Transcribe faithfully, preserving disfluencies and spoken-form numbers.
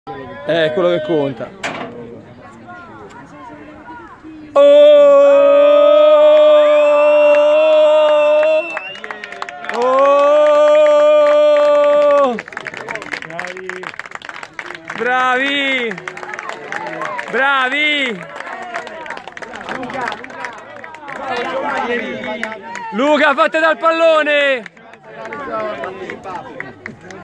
È quello che conta. Oh! Oh! Bravi! Bravi! Luca, fatte dal pallone!